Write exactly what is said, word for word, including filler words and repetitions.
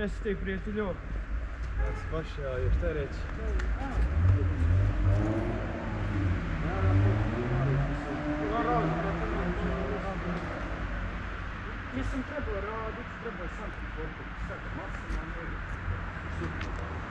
Jesi ti, prijatelju? Ja si pašao, još te reći. Nisam trebao raditi, trebao sam ti popiti, sad masno, ne.